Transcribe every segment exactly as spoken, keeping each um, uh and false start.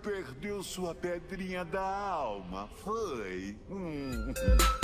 perdeu sua pedrinha da alma, foi? Hum.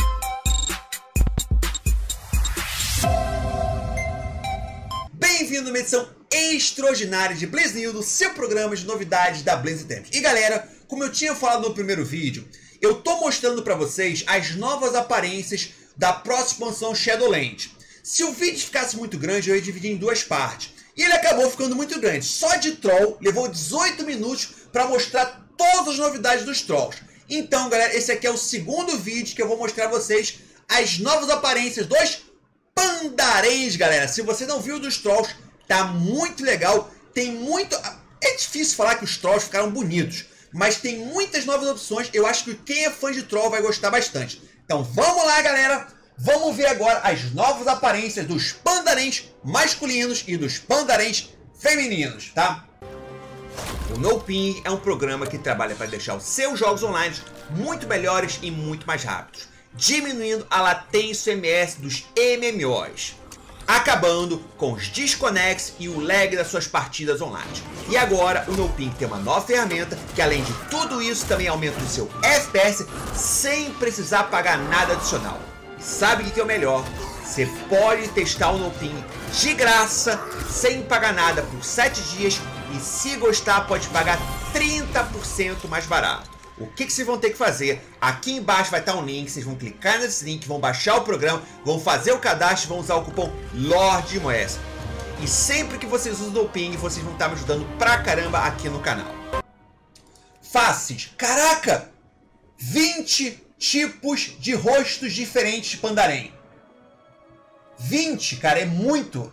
Bem-vindo a uma edição extraordinária de Blaze News, do seu programa de novidades da Blaze Temps. E galera, como eu tinha falado no primeiro vídeo, eu tô mostrando pra vocês as novas aparências da próxima expansão Shadowlands. Se o vídeo ficasse muito grande, eu ia dividir em duas partes. E ele acabou ficando muito grande. Só de troll levou dezoito minutos para mostrar todas as novidades dos trolls. Então, galera, esse aqui é o segundo vídeo que eu vou mostrar a vocês as novas aparências dos pandaréns, galera. Se você não viu dos trolls, tá muito legal. Tem muito... É difícil falar que os trolls ficaram bonitos, mas tem muitas novas opções. Eu acho que quem é fã de troll vai gostar bastante. Então, vamos lá, galera. Vamos ver agora as novas aparências dos pandaréns masculinos e dos pandaréns femininos, tá? O NoPing é um programa que trabalha para deixar os seus jogos online muito melhores e muito mais rápidos, diminuindo a latência M S dos M M Os, acabando com os desconects e o lag das suas partidas online. E agora o NoPing tem uma nova ferramenta que, além de tudo isso, também aumenta o seu F P S sem precisar pagar nada adicional. E sabe o que é o melhor? Você pode testar o NoPing de graça, sem pagar nada, por sete dias, e se gostar pode pagar trinta por cento mais barato. O que, que vocês vão ter que fazer? Aqui embaixo vai estar um link, vocês vão clicar nesse link, vão baixar o programa, vão fazer o cadastro, vão usar o cupom LORDMOES. E sempre que vocês usam o NoPing, vocês vão estar me ajudando pra caramba aqui no canal. Faces. Caraca! vinte tipos de rostos diferentes de pandarém. vinte, cara, é muito.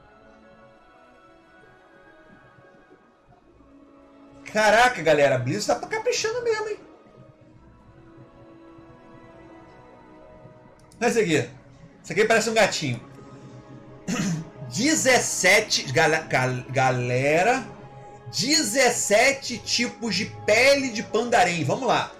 Caraca, galera, a Blizzard tá caprichando mesmo, hein? Olha isso aqui. Isso aqui parece um gatinho. dezessete, gal, gal, galera, dezessete tipos de pele de pandarém. Vamos lá.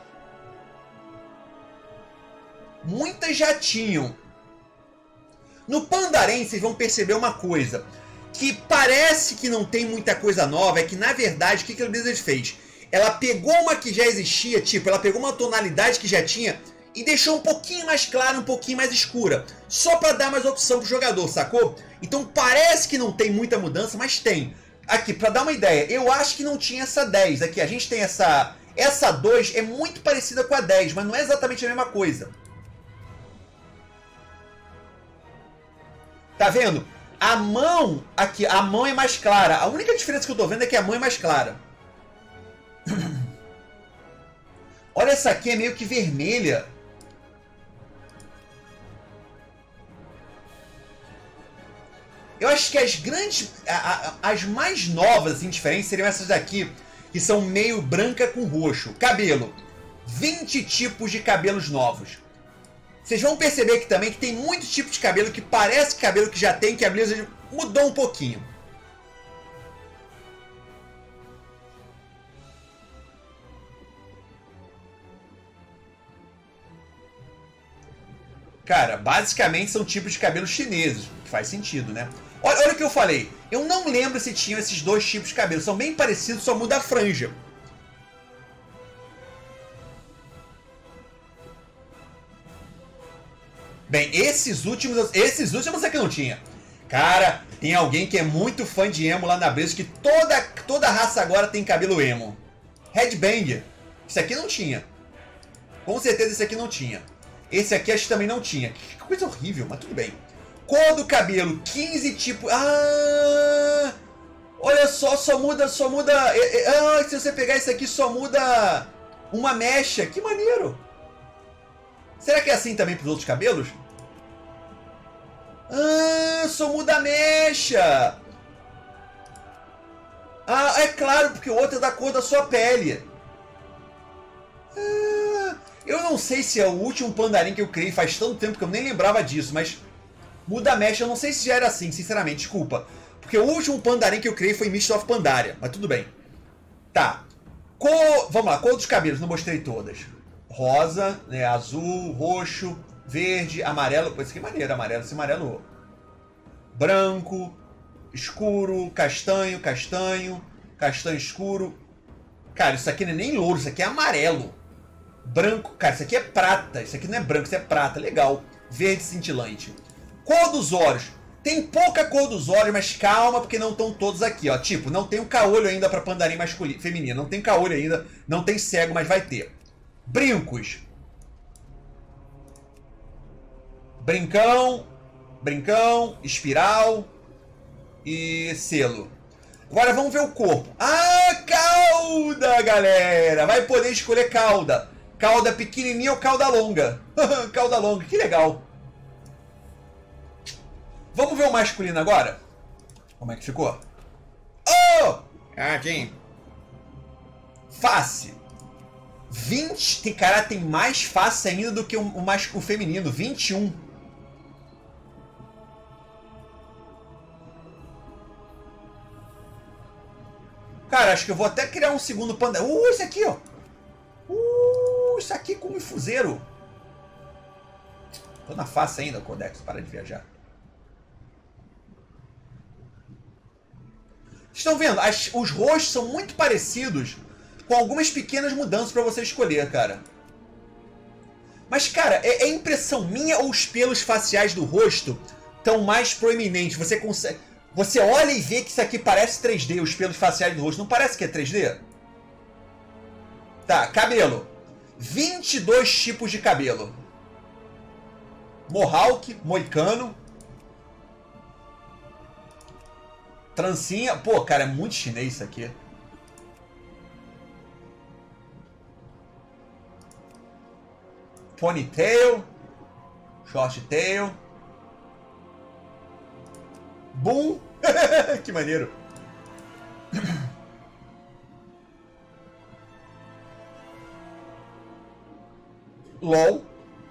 Muitas já tinham. No pandarém, vocês vão perceber uma coisa, que parece que não tem muita coisa nova, é que na verdade o que, que a Blizzard fez? Ela pegou uma que já existia, tipo, ela pegou uma tonalidade que já tinha e deixou um pouquinho mais clara, um pouquinho mais escura, só para dar mais opção pro jogador, sacou? Então parece que não tem muita mudança, mas tem. Aqui, para dar uma ideia, eu acho que não tinha essa dez, aqui a gente tem essa, essa dois, é muito parecida com a dez, mas não é exatamente a mesma coisa. Tá vendo? A mão, aqui, a mão é mais clara. A única diferença que eu tô vendo é que a mão é mais clara. Olha, essa aqui é meio que vermelha. Eu acho que as grandes, a, a, as mais novas, assim, diferentes, seriam essas daqui, que são meio branca com roxo. Cabelo. vinte tipos de cabelos novos. Vocês vão perceber aqui também que tem muitos tipos de cabelo que parece cabelo que já tem, que a Blizzard mudou um pouquinho. Cara, basicamente são tipos de cabelo chineses, que faz sentido, né? Olha, olha o que eu falei. Eu não lembro se tinham esses dois tipos de cabelo. São bem parecidos, só muda a franja. Bem, esses últimos, esses últimos é que não tinha. Cara, tem alguém que é muito fã de emo lá na Blizzard, que toda, toda raça agora tem cabelo emo. Headbanger. Isso aqui não tinha. Com certeza esse aqui não tinha. Esse aqui acho que também não tinha. Que coisa horrível, mas tudo bem. Cor do cabelo, quinze tipos... Ah! Olha só, só muda, só muda... Ah, se você pegar isso aqui, só muda uma mecha. Que maneiro. Será que é assim também para os outros cabelos? Ah, só muda a mecha. Ah, é claro, porque o outro é da cor da sua pele. Ah, eu não sei se é o último pandarim que eu criei, faz tanto tempo que eu nem lembrava disso, mas muda a mecha, eu não sei se já era assim, sinceramente, desculpa. Porque o último pandarim que eu criei foi Mist of Pandaria, mas tudo bem. Tá. Cor... Vamos lá, cor dos cabelos, não mostrei todas. Rosa, né, azul, roxo, verde, amarelo. Pô, isso aqui é maneiro, amarelo, esse amarelo. Branco, escuro, castanho, castanho, castanho escuro. Cara, isso aqui não é nem louro, isso aqui é amarelo. Branco, cara, isso aqui é prata. Isso aqui não é branco, isso é prata, legal. Verde cintilante. Cor dos olhos. Tem pouca cor dos olhos, mas calma, porque não estão todos aqui, ó. Tipo, não tem o caolho ainda pra pandarim masculino, feminino. Não tem caolho ainda, não tem cego, mas vai ter. Brincos. Brincão, brincão, espiral e selo. Agora vamos ver o corpo. Ah, cauda, galera! Vai poder escolher cauda. Cauda pequenininha ou cauda longa. Cauda longa, que legal. Vamos ver o masculino agora? Como é que ficou? Oh! Aqui. Face. vinte. Tem, cara, tem mais face ainda do que o, o, mas, o feminino. vinte e um. Cara, acho que eu vou até criar um segundo panda. Uh, esse aqui, ó. Uh, isso aqui com um fuzeiro. Tô na face ainda, Codex. Para de viajar. Estão vendo? As, os rostos são muito parecidos, com algumas pequenas mudanças para você escolher, cara. Mas, cara, é, é impressão minha ou os pelos faciais do rosto estão mais proeminentes? Você consegue... Você olha e vê que isso aqui parece três D, os pelos faciais do rosto. Não parece que é três D? Tá, cabelo. vinte e dois tipos de cabelo. Mohawk, moicano. Trancinha. Pô, cara, é muito chinês isso aqui. Ponytail. Short tail. Boom. Que maneiro. LOL.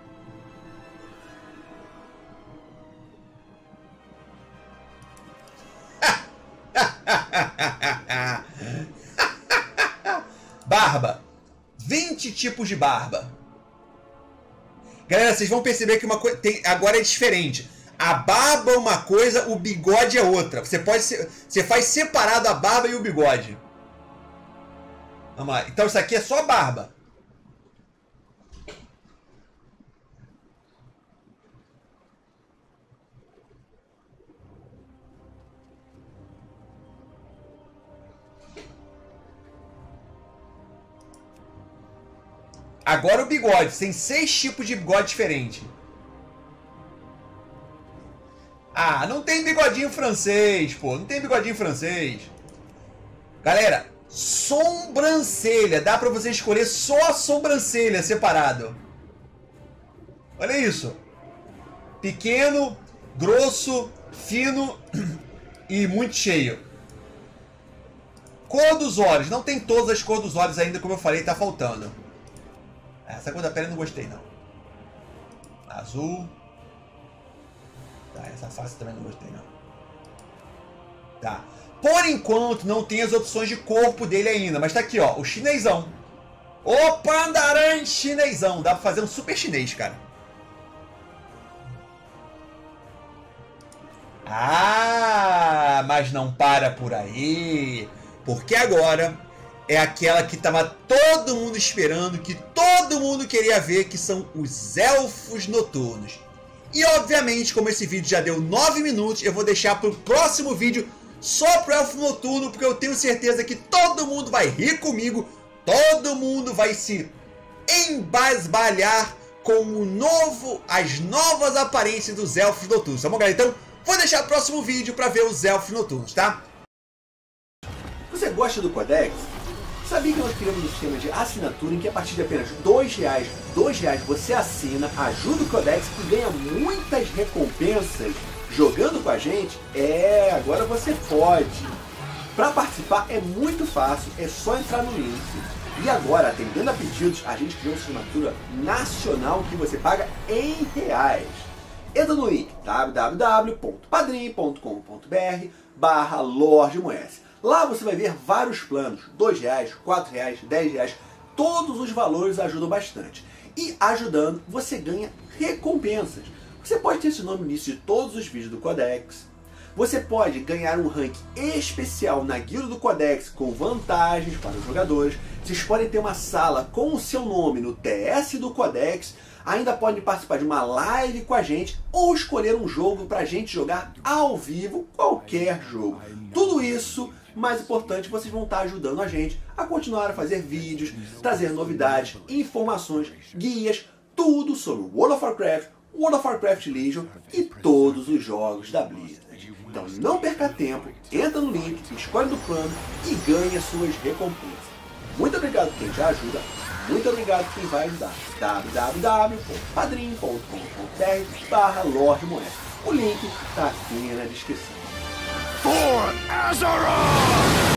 Barba. vinte tipos de barba. Galera, vocês vão perceber que uma coisa agora é diferente. A barba é uma coisa, o bigode é outra. Você pode ser, você faz separado a barba e o bigode. Vamos lá. Então isso aqui é só barba. Agora o bigode. Tem seis tipos de bigode diferentes. Ah, não tem bigodinho francês, pô. Não tem bigodinho francês. Galera, sobrancelha. Dá pra você escolher só a sobrancelha separado. Olha isso. Pequeno, grosso, fino e muito cheio. Cor dos olhos. Não tem todas as cores dos olhos ainda, como eu falei, tá faltando. Essa cor da pele eu não gostei, não. Azul. Tá, essa face também não gostei, não. Tá. Por enquanto, não tem as opções de corpo dele ainda. Mas tá aqui, ó. O chinesão. O pandarim chinesão. Dá pra fazer um super chinês, cara. Ah, mas não para por aí. Porque agora é aquela que tava todo mundo esperando, que todo mundo queria ver, que são os elfos noturnos. E obviamente, como esse vídeo já deu nove minutos, eu vou deixar pro próximo vídeo só pro elfo noturno, porque eu tenho certeza que todo mundo vai rir comigo, todo mundo vai se embasbalhar com o novo, as novas aparências dos elfos noturnos. Tá bom, galera? Então, vou deixar o próximo vídeo para ver os elfos noturnos, tá? Você gosta do Codex? Sabia que nós criamos um sistema de assinatura em que a partir de apenas dois reais, dois reais você assina, ajuda o Codex e ganha muitas recompensas jogando com a gente? É, agora você pode. Para participar é muito fácil, é só entrar no link. E agora, atendendo a pedidos, a gente criou uma assinatura nacional que você paga em reais. Entra no link w w w ponto padrim ponto com ponto b r barra Lorde Moes. Lá você vai ver vários planos, dois reais, quatro reais, dez reais, todos os valores ajudam bastante. E ajudando, você ganha recompensas. Você pode ter esse nome no início de todos os vídeos do Codex. Você pode ganhar um rank especial na Guilda do Codex com vantagens para os jogadores. Vocês podem ter uma sala com o seu nome no T S do Codex. Ainda podem participar de uma live com a gente ou escolher um jogo para a gente jogar ao vivo, qualquer jogo. Tudo isso, mais importante, vocês vão estar ajudando a gente a continuar a fazer vídeos, trazer novidades, informações, guias, tudo sobre World of Warcraft, World of Warcraft Legion e todos os jogos da Blizzard. Então não perca tempo, entra no link, escolhe do plano e ganhe as suas recompensas. Muito obrigado quem já ajuda, muito obrigado quem vai ajudar. w w w ponto padrim ponto com ponto b r barra Lorde Moed. O link está aqui na descrição. For Azeroth!